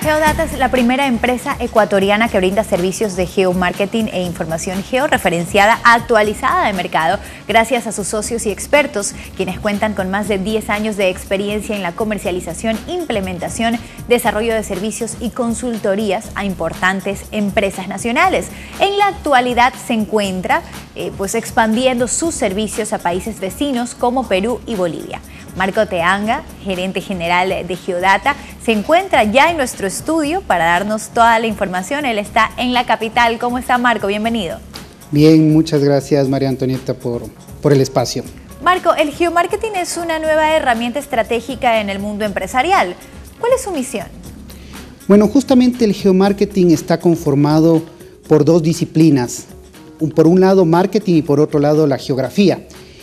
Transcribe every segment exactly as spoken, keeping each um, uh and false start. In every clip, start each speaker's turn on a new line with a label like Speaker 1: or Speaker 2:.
Speaker 1: Geodata es la primera empresa ecuatoriana que brinda servicios de geomarketing e información georreferenciada actualizada de mercado gracias a sus socios y expertos, quienes cuentan con más de diez años de experiencia en la comercialización, implementación, desarrollo de servicios y consultorías a importantes empresas nacionales. En la actualidad se encuentra eh, pues expandiendo sus servicios a países vecinos como Perú y Bolivia. Marco Teanga, gerente general de Geodata, se encuentra ya en nuestro estudio para darnos toda la información. Él está en la capital. ¿Cómo está, Marco? Bienvenido.
Speaker 2: Bien, muchas gracias, María Antonieta, por, por el espacio.
Speaker 1: Marco, el geomarketing es una nueva herramienta estratégica en el mundo empresarial. ¿Cuál es su misión?
Speaker 2: Bueno, justamente el geomarketing está conformado por dos disciplinas. Por un lado, marketing y por otro lado, la geografía.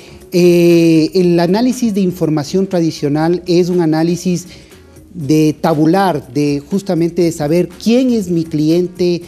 Speaker 2: Eh, el análisis de información tradicional es un análisis de tabular, de justamente de saber quién es mi cliente,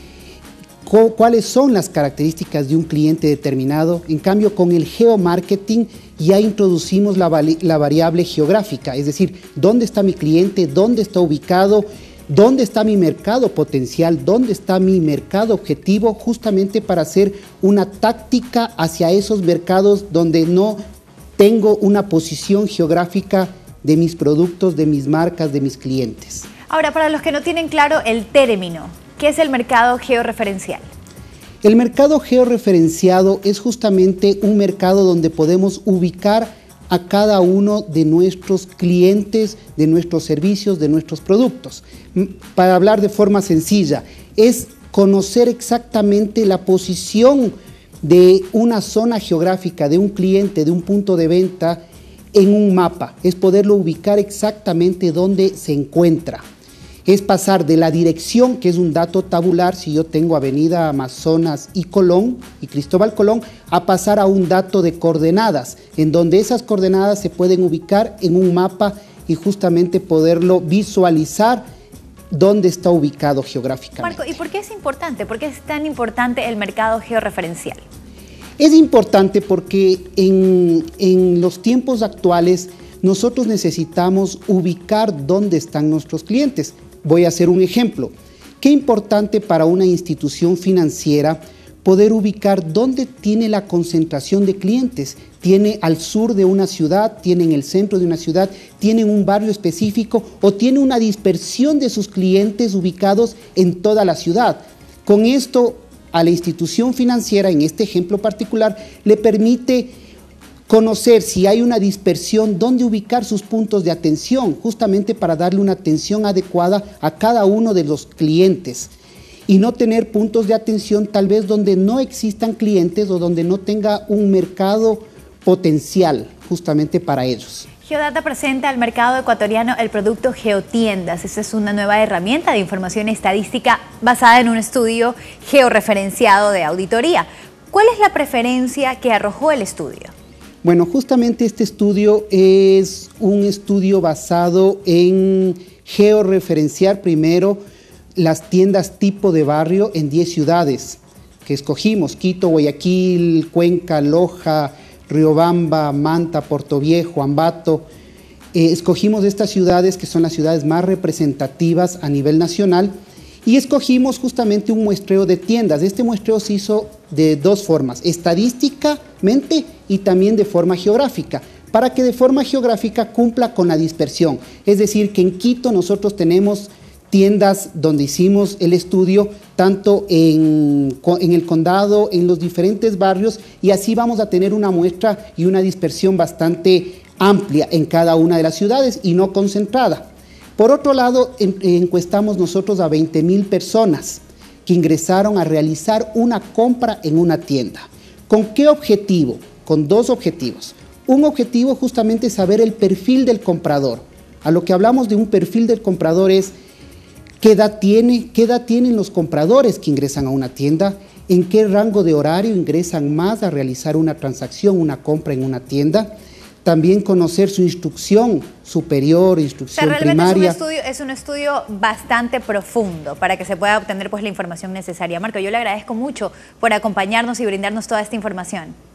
Speaker 2: cuáles son las características de un cliente determinado. En cambio, con el geomarketing ya introducimos la, la variable geográfica, es decir, dónde está mi cliente, dónde está ubicado, dónde está mi mercado potencial, dónde está mi mercado objetivo, justamente para hacer una táctica hacia esos mercados donde no tengo una posición geográfica de mis productos, de mis marcas, de mis clientes.
Speaker 1: Ahora, para los que no tienen claro el término, ¿qué es el mercado georreferencial?
Speaker 2: El mercado georreferenciado es justamente un mercado donde podemos ubicar a cada uno de nuestros clientes, de nuestros servicios, de nuestros productos. Para hablar de forma sencilla, es conocer exactamente la posición de una zona geográfica, de un cliente, de un punto de venta en un mapa. Es poderlo ubicar exactamente dónde se encuentra. Es pasar de la dirección, que es un dato tabular, si yo tengo Avenida Amazonas y Colón, y Cristóbal Colón, a pasar a un dato de coordenadas, en donde esas coordenadas se pueden ubicar en un mapa y justamente poderlo visualizar dónde está ubicado geográficamente.
Speaker 1: Marco, ¿y por qué es importante? ¿Por qué es tan importante el mercado georreferencial?
Speaker 2: Es importante porque en, en los tiempos actuales nosotros necesitamos ubicar dónde están nuestros clientes. Voy a hacer un ejemplo. Qué importante para una institución financiera poder ubicar dónde tiene la concentración de clientes. Tiene al sur de una ciudad, tiene en el centro de una ciudad, tiene en un barrio específico o tiene una dispersión de sus clientes ubicados en toda la ciudad. Con esto, a la institución financiera, en este ejemplo particular, le permite conocer si hay una dispersión, dónde ubicar sus puntos de atención, justamente para darle una atención adecuada a cada uno de los clientes y no tener puntos de atención tal vez donde no existan clientes o donde no tenga un mercado potencial justamente para ellos.
Speaker 1: Geodata presenta al mercado ecuatoriano el producto Geotiendas. Esta es una nueva herramienta de información estadística basada en un estudio georreferenciado de auditoría. ¿Cuál es la preferencia que arrojó el estudio?
Speaker 2: Bueno, justamente este estudio es un estudio basado en georreferenciar primero las tiendas tipo de barrio en diez ciudades que escogimos: Quito, Guayaquil, Cuenca, Loja, Riobamba, Manta, Portoviejo, Ambato. Eh, escogimos estas ciudades que son las ciudades más representativas a nivel nacional y escogimos justamente un muestreo de tiendas. Este muestreo se hizo de dos formas: estadísticamente y también de forma geográfica, para que de forma geográfica cumpla con la dispersión. Es decir, que en Quito nosotros tenemos tiendas donde hicimos el estudio, tanto en, en el condado, en los diferentes barrios, y así vamos a tener una muestra y una dispersión bastante amplia en cada una de las ciudades y no concentrada. Por otro lado, en, encuestamos nosotros a veinte mil personas que ingresaron a realizar una compra en una tienda. ¿Con qué objetivo? Con dos objetivos. Un objetivo justamente es saber el perfil del comprador. A lo que hablamos de un perfil del comprador es qué edad tiene, qué edad tienen los compradores que ingresan a una tienda, en qué rango de horario ingresan más a realizar una transacción, una compra en una tienda. También conocer su instrucción superior, instrucción
Speaker 1: o sea, realmente
Speaker 2: primaria.
Speaker 1: Es un, estudio, es un estudio bastante profundo para que se pueda obtener pues, la información necesaria. Marco, yo le agradezco mucho por acompañarnos y brindarnos toda esta información.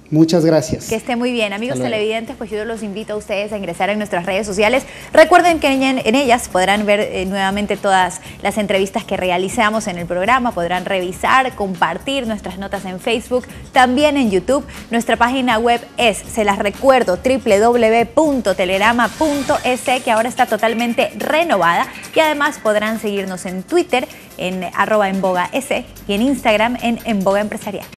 Speaker 2: Muchas gracias.
Speaker 1: Que esté muy bien. Amigos televidentes, pues yo los invito a ustedes a ingresar en nuestras redes sociales. Recuerden que en, en ellas podrán ver eh, nuevamente todas las entrevistas que realizamos en el programa, podrán revisar, compartir nuestras notas en Facebook, también en YouTube. Nuestra página web es, se las recuerdo, doble u doble u doble u punto telerama punto es, que ahora está totalmente renovada, y además podrán seguirnos en Twitter en arroba enboga es y en Instagram en Enboga Empresarial.